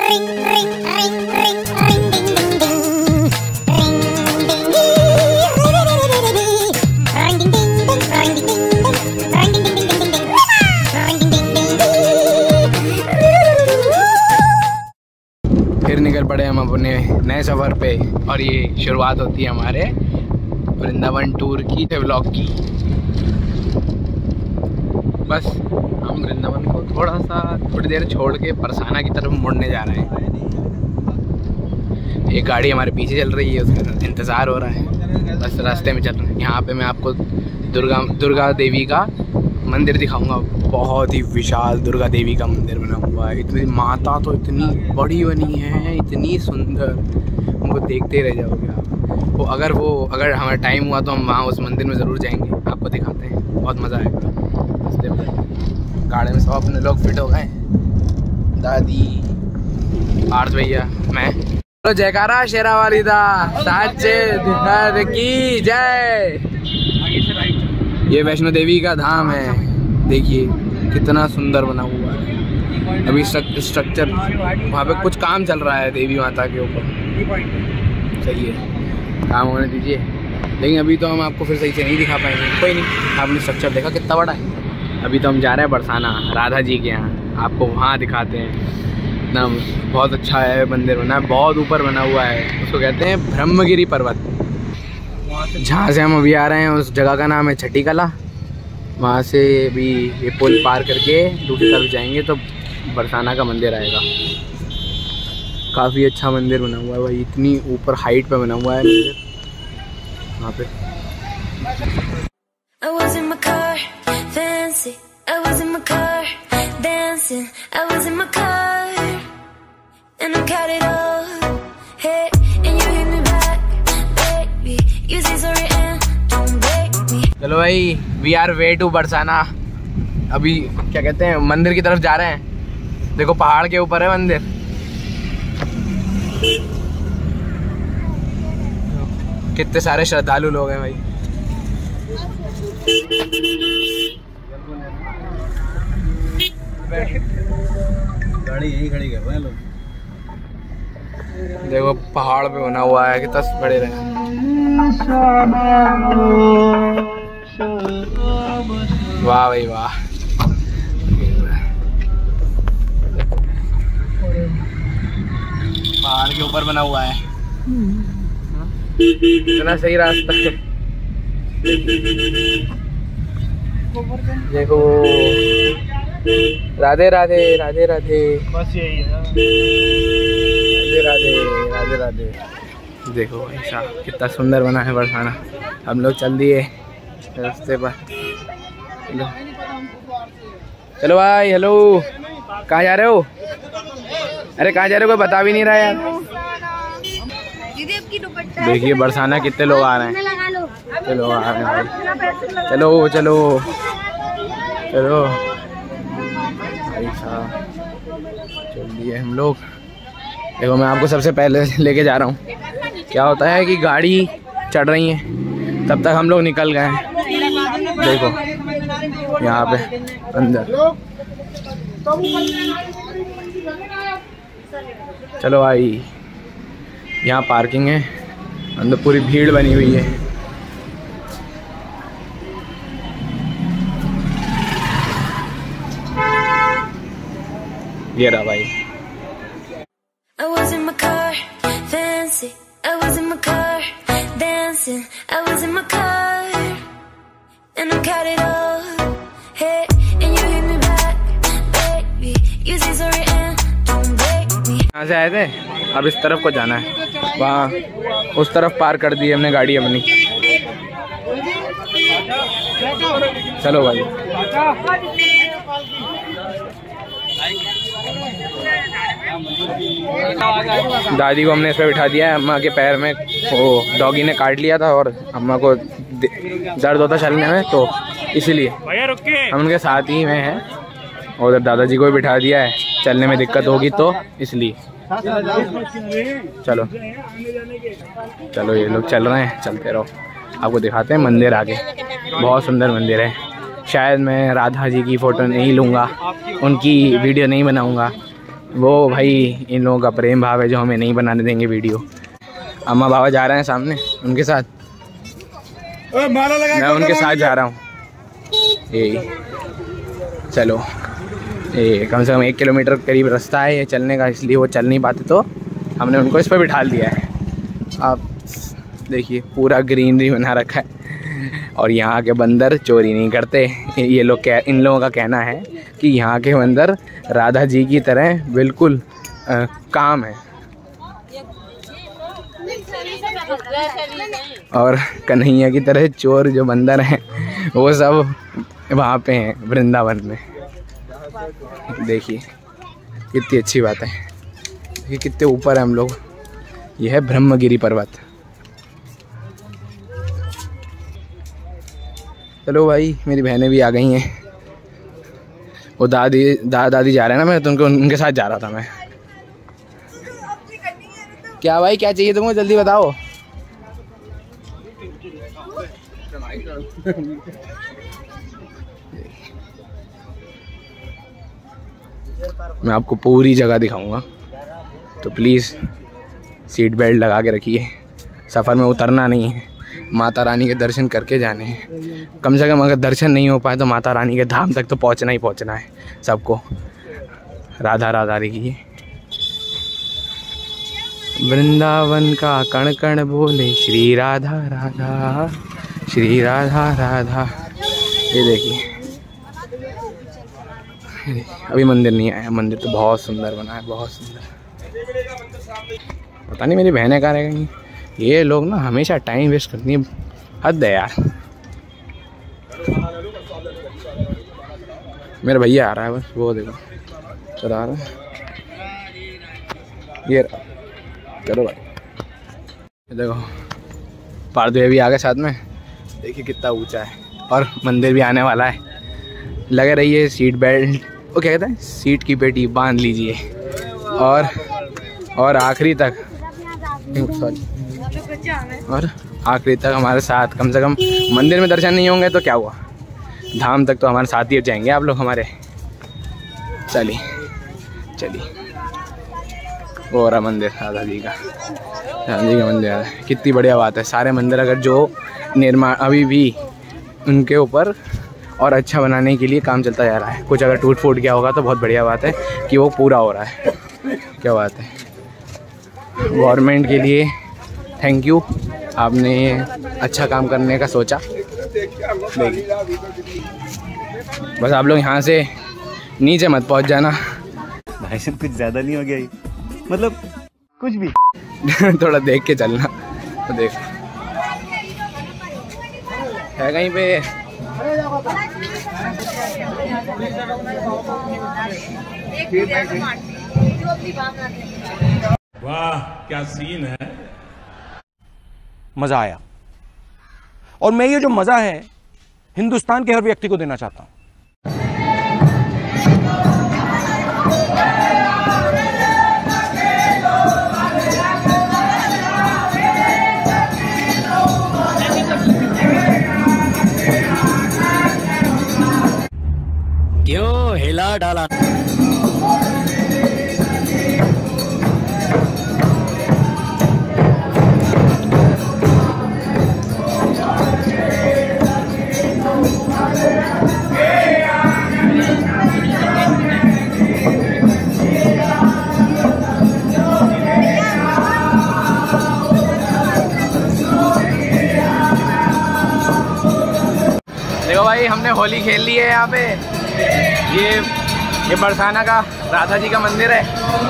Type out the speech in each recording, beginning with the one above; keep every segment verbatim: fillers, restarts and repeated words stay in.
फिर निकल पड़े हम अपने नए सफ़र पे और ये शुरुआत होती है हमारे वृंदावन टूर की, व्लॉग की। बस हम वृंदावन को थोड़ा सा थोड़ी देर छोड़ के बरसाना की तरफ मुड़ने जा रहे हैं। एक गाड़ी हमारे पीछे चल रही है, उसका इंतज़ार हो रहा है, बस रास्ते में चल रहे हैं। यहाँ पे मैं आपको दुर्गा दुर्गा देवी का मंदिर दिखाऊंगा। बहुत ही विशाल दुर्गा देवी का मंदिर बना हुआ है। इतनी माता तो इतनी बड़ी बनी है, इतनी सुंदर, उनको देखते रह जाओगे आप। वो अगर वो अगर हमारा टाइम हुआ तो हम वहाँ उस मंदिर में ज़रूर जाएंगे, आपको दिखाते हैं, बहुत मज़ा आएगा। रास्ते में गाड़ी में सब अपने लोग फिट हो गए, दादी, पार्थ भैया, मैं। तो जयकारा शेरा वाली दा साचे दिहार की जय। ये वैष्णो देवी का धाम है, देखिए कितना सुंदर बना हुआ है। अभी स्ट्रक्चर वहाँ पे कुछ काम चल रहा है देवी माता के ऊपर, सही है, काम होने दीजिए। लेकिन अभी तो हम आपको फिर सही से नहीं दिखा पाएंगे, कोई नहीं। आपने स्ट्रक्चर देखा कितना बड़ा है। अभी तो हम जा रहे हैं बरसाना राधा जी के यहाँ, आपको वहाँ दिखाते हैं। इतना बहुत अच्छा है मंदिर बना है, बहुत ऊपर बना हुआ है, उसको कहते हैं ब्रह्मगिरी पर्वत। जहाँ से हम अभी आ रहे हैं उस जगह का नाम है छठी कला। वहाँ से भी ये पुल पार करके दूसरी तरफ जाएंगे तो बरसाना का मंदिर आएगा। काफ़ी अच्छा मंदिर बना हुआ है भाई, इतनी ऊपर हाइट पे बना हुआ है मंदिर वहाँ पे। चलो भाई, we are way to Barsana. अभी क्या कहते हैं, मंदिर की तरफ जा रहे हैं। देखो पहाड़ के ऊपर है मंदिर। कितने सारे श्रद्धालु लोग हैं भाई। गाड़ी यहीं खड़ी कर रहे हैं लोग। देखो पहाड़ पे बना हुआ है, कितना बड़े रहे। वाह भाई वाह, पहाड़ के ऊपर बना हुआ है, इतना सही रास्ता है। देखो, राधे राधे राधे राधे, बस यही है, राधे राधे राधे राधे। देखो भाई साहब कितना सुंदर बना है बरसाना। हम लोग चल दिए रास्ते पर। चलो चलो भाई, हेलो, कहाँ जा रहे हो? अरे कहाँ जा रहे हो, कोई बता भी नहीं रहा यार। देखिए बरसाना कितने लोग आ रहे हैं, चलो आ रहे हैं भाई, चलो चलो चलो भाई साहब, चल दिए हम लोग। देखो मैं आपको सबसे पहले लेके जा रहा हूँ। क्या होता है कि गाड़ी चढ़ रही है, तब तक हम लोग निकल गए हैं। देखो यहाँ पे अंदर, चलो भाई, यहाँ पार्किंग है, अंदर पूरी भीड़ बनी हुई है। ये रहा भाई। यहाँ से आए थे, अब इस तरफ को जाना है, वहाँ उस तरफ पार कर दी हमने गाड़ी अपनी। चलो भाई, दादी को हमने इस पर बिठा दिया है। अम्मा के पैर में वो डॉगी ने काट लिया था और अम्मा को दर्द होता चलने में, तो इसीलिए हम उनके साथ ही में हैं। और उधर दादाजी को भी बिठा दिया है, चलने में दिक्कत होगी तो इसलिए। चलो चलो, ये लोग चल रहे हैं, चलते रहो, आपको दिखाते हैं मंदिर आगे। बहुत सुंदर मंदिर है। शायद मैं राधा जी की फ़ोटो नहीं लूँगा, उनकी वीडियो नहीं बनाऊँगा, वो भाई इन लोगों का प्रेम भाव है जो हमें नहीं बनाने देंगे वीडियो। अम्मा बाबा जा रहे हैं सामने, उनके साथ माला लगा, मैं उनके साथ जा रहा हूँ। ये चलो, ये कम से कम एक किलोमीटर करीब रास्ता है ये चलने का, इसलिए वो चल नहीं पाते तो हमने उनको इस पर बिठा दिया है। आप देखिए पूरा ग्रीनरी बना रखा है और यहाँ के बंदर चोरी नहीं करते। ये लोग कह इन लोगों का कहना है कि यहाँ के बंदर राधा जी की तरह बिल्कुल आ, काम है और कन्हैया की तरह चोर जो बंदर हैं वो सब वहाँ पे हैं वृंदावन में। देखिए कितनी अच्छी बात है, देखिए कितने ऊपर है हम लोग। यह है ब्रह्मगिरी पर्वत। चलो भाई, मेरी बहनें भी आ गई हैं। वो दादी दादा दादी जा रहे हैं ना, मैं तो उनको उनके साथ जा रहा था मैं। क्या भाई, क्या चाहिए तुमको, जल्दी बताओ। मैं आपको पूरी जगह दिखाऊंगा, तो प्लीज़ सीट बेल्ट लगा के रखिए। सफ़र में उतरना नहीं है, माता रानी के दर्शन करके जाने हैं। कम से कम अगर दर्शन नहीं हो पाए तो माता रानी के धाम तक तो पहुंचना ही पहुंचना है सबको। राधा राधा लिखिए। वृंदावन का कण कण बोले श्री राधा राधा, श्री राधा राधा। ये देखिए, अभी मंदिर नहीं आया। मंदिर तो बहुत सुंदर बना है, बहुत सुंदर। पता नहीं मेरी बहनें कहाँ रह गई। ये लोग ना हमेशा टाइम वेस्ट करती है, हद है यार। मेरा भैया आ रहा है बस, वो देखो चला आ रहा है। ये चलो भाई, देखो पारदे भी आ गए साथ में। देखिए कितना ऊंचा है और मंदिर भी आने वाला है। लगे रहिए, सीट बेल्ट, वो क्या कहते हैं, सीट की पेटी बांध लीजिए और और आखिरी तक सॉरी और आखिरी तक हमारे साथ। कम से कम मंदिर में दर्शन नहीं होंगे तो क्या हुआ, धाम तक तो हमारे साथ ही जाएंगे आप लोग हमारे। चलिए चलिए, वो रहा मंदिर राधा जी का, राधा जी का मंदिर है। कितनी बढ़िया बात है। सारे मंदिर अगर जो निर्माण अभी भी उनके ऊपर और अच्छा बनाने के लिए काम चलता जा रहा है। कुछ अगर टूट फूट गया होगा तो बहुत बढ़िया बात है कि वो पूरा हो रहा है। क्या बात है, गवर्नमेंट के लिए थैंक यू, आपने अच्छा काम करने का सोचा। देखिए बस आप लोग यहाँ से नीचे मत पहुँच जाना। भाई साहब कुछ ज़्यादा नहीं हो गया ये, मतलब कुछ भी थोड़ा देख के चलना। तो देख है कहीं पे वाह क्या सीन है। मजा आया और मैं ये जो मजा है हिंदुस्तान के हर व्यक्ति को देना चाहता हूं। क्यों हिला डाला। देखो भाई, हमने होली खेल ली है यहाँ पे। ये ये बरसाना का राधा जी का मंदिर है।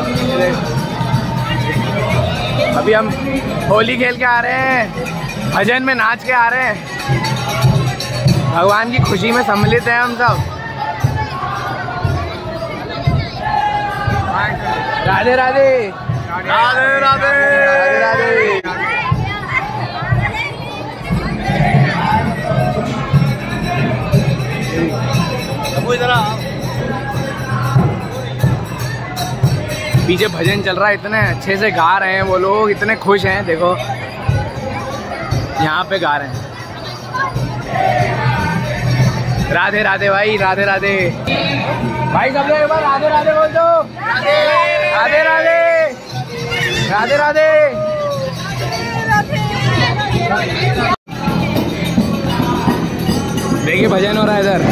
अभी हम होली खेल के आ रहे हैं, भजन में नाच के आ रहे हैं। भगवान की खुशी में सम्मिलित हैं हम सब। राधे राधे राधे राधे राधे राधे। पीछे भजन चल रहा है, इतने अच्छे से गा रहे हैं वो लोग, इतने खुश हैं। देखो यहाँ पे गा रहे हैं राधे राधे भाई, राधे राधे। भाई सब लोग एक बार राधे राधे बोल दो। राधे राधे राधे राधे। देखिए भजन हो रहा है इधर।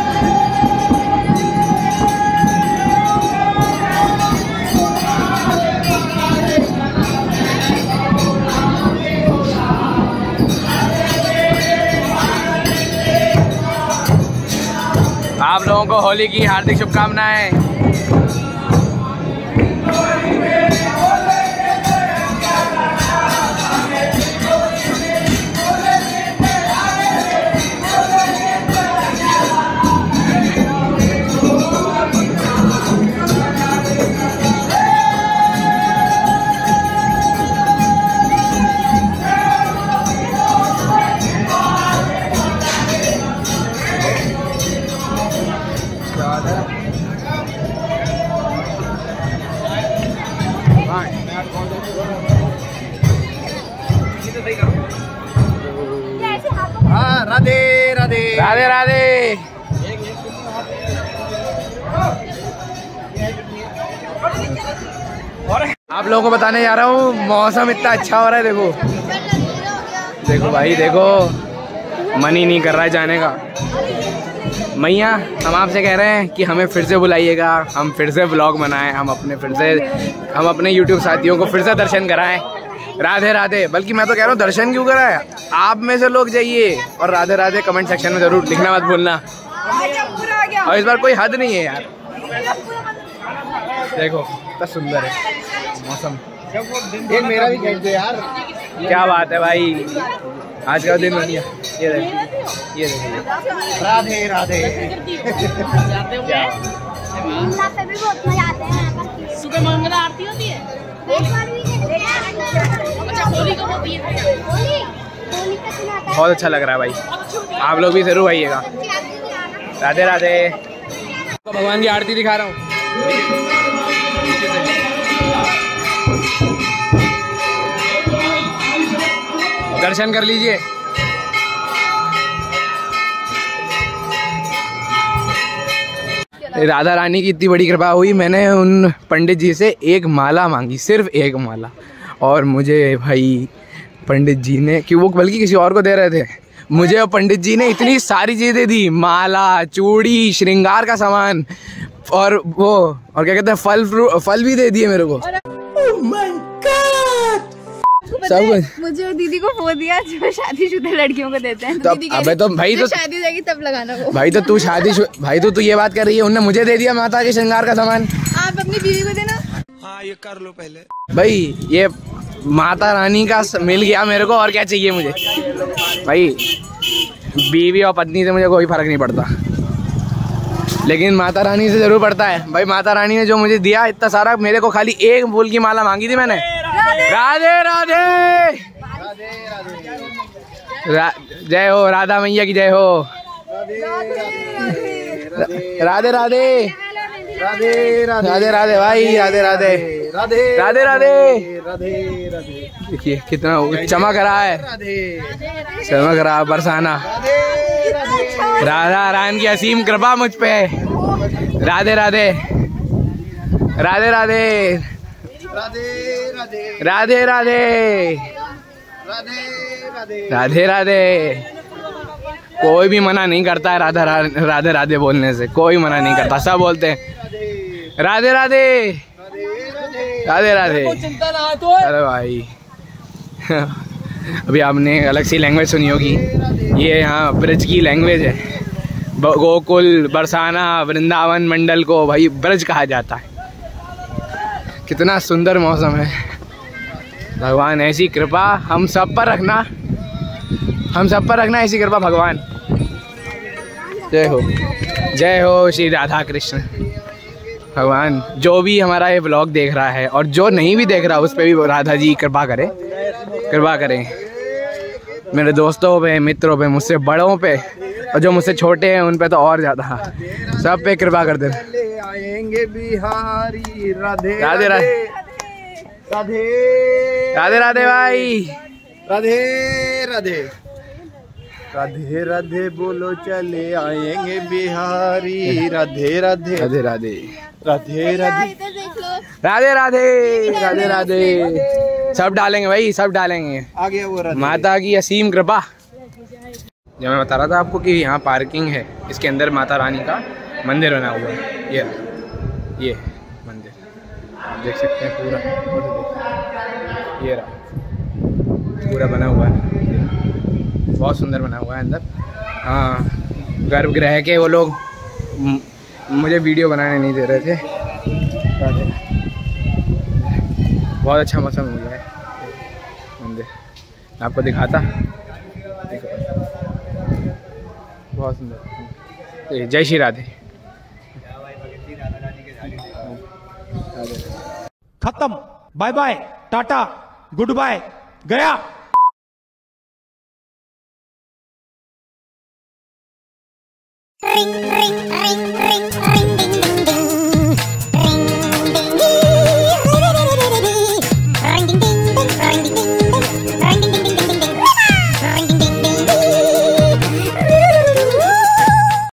आप लोगों को होली की हार्दिक शुभकामनाएं। हाँ, राधे राधे राधे राधे। आप लोगों को बताने जा रहा हूँ मौसम इतना अच्छा हो रहा है। देखो देखो भाई देखो, मन ही नहीं कर रहा है जाने का। मैया हम आपसे कह रहे हैं कि हमें फिर से बुलाइएगा, हम फिर से व्लॉग बनाएं, हम अपने फिर से हम अपने यूट्यूब साथियों को फिर से दर्शन कराएं। राधे राधे। बल्कि मैं तो कह रहा हूँ दर्शन क्यों कराएं, आप में से लोग जाइए और राधे राधे कमेंट सेक्शन में जरूर लिखना मत भूलना। और इस बार कोई हद नहीं है यार। देखो कितना सुंदर है मौसम। एक मेरा भी खींच दो यार। क्या बात है भाई, आज का दिन बढ़िया। ये देखिए ये देखिए राधे राधे। सुबह मंगला आरती होती है। अच्छा होली कब होती है? बहुत अच्छा लग रहा है भाई, आप लोग भी जरूर आइएगा। राधे राधे। तो भगवान की आरती दिखा रहा हूँ। दर्शन कर लीजिए। राधा रानी की इतनी बड़ी कृपा हुई, मैंने उन पंडित जी से एक माला मांगी, सिर्फ एक माला, और मुझे भाई पंडित जी ने, कि वो बल्कि किसी और को दे रहे थे, मुझे और पंडित जी ने इतनी सारी चीज़ें दी, माला, चूड़ी, श्रृंगार का सामान, और वो और क्या कहते हैं फल फल भी दे दिए मेरे को। सब कुछ मुझे और दीदी को वो दिया जो शादीशुदा लड़कियों को देते हैं। तो अबे तो भाई तो शादी हो जाएगी तब लगाना वो। भाई तो तू शादी भाई तो तू ये बात कर रही है, उनने मुझे दे दिया माता के श्रृंगार का सामान। आप अपनी बीवी को देना। हाँ ये कर लो पहले। भाई ये माता रानी का मिल गया मेरे को, और क्या चाहिए मुझे। भाई बीवी और पत्नी से मुझे कोई फर्क नहीं पड़ता, लेकिन माता रानी से जरूर पड़ता है। भाई माता रानी ने जो मुझे दिया इतना सारा, मेरे को खाली एक फूल की माला मांगी थी मैंने। राधे राधे रा, जय हो राधा मैया की जय हो। राधे राधे राधे राधे राधे भाई राधे राधे राधे राधे राधे राधे राधे। देखिए कितना चमक रहा है, चमक रहा बरसाना। राधा रानी की असीम कृपा मुझ पे। राधे राधे राधे राधे राधे राधे राधे राधे राधे राधे राधे। कोई भी मना नहीं करता है राधा राधे राधे बोलने से, कोई मना नहीं करता, सब बोलते हैं राधे राधे राधे राधे। अरे भाई अभी आपने अलग सी लैंग्वेज सुनी होगी, ये यहाँ ब्रज की लैंग्वेज है। गोकुल, बरसाना, वृंदावन मंडल को भाई ब्रज कहा जाता है। कितना सुंदर मौसम है। भगवान ऐसी कृपा हम सब पर रखना, हम सब पर रखना ऐसी कृपा भगवान। जय हो जय हो श्री राधा कृष्ण। भगवान जो भी हमारा ये व्लॉग देख रहा है और जो नहीं भी देख रहा उस पर भी राधा जी कृपा करे, कृपा करें मेरे दोस्तों पे, मित्रों पे, मुझसे बड़ों पे, और जो मुझसे छोटे हैं उन पे तो और ज़्यादा, सब पे कृपा कर दे। आएंगे बिहारी। राधे राधे राधे राधे राधे राधे भाई राधे राधे राधे राधे बोलो चले आएंगे बिहारी। राधे राधे राधे राधे राधे राधे राधे राधे राधे राधे सब डालेंगे भाई, सब डालेंगे। आ गया वो राधे। माता की असीम कृपा। जो मैं बता रहा था आपको कि यहाँ पार्किंग है, इसके अंदर माता रानी का मंदिर बना हुआ है। ये ये मंदिर आप देख सकते हैं पूरा, ये रहा पूरा बना हुआ है, बहुत सुंदर बना हुआ है अंदर। हाँ, गर्भगृह के वो लोग मुझे वीडियो बनाने नहीं दे रहे थे। बहुत अच्छा मौसम हो गया है मंदिर, आपको दिखाता। बहुत सुंदर। जय श्री राधे। खत्म, bye bye, tata, good bye, गया। ring ring ring